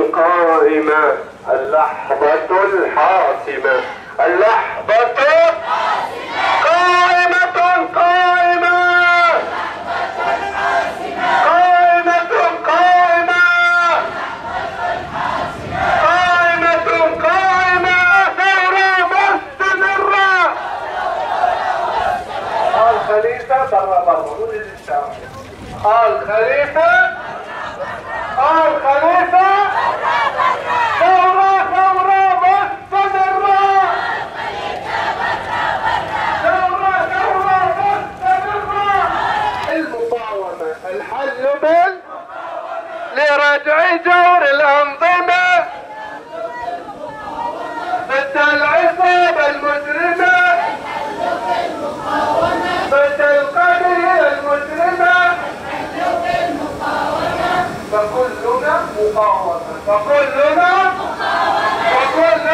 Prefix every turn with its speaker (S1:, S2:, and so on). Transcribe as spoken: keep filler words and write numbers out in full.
S1: قائمة، اللحظة الحاسمة، اللحظة قائمة قائمة قائمة قائمة قائمة قائمة ثورة مستمرة. الخليفة برا برا ولد الشعب. الخليفة الخليفة ثورة ثورة مستمرة. ثورة ثورة مستمرة. المقاومة الحل بال لردع جور الأنظمة ضد العصابة المجرمة ضد القضية المجرمة. فكلنا مقاومة فكلنا فكلنا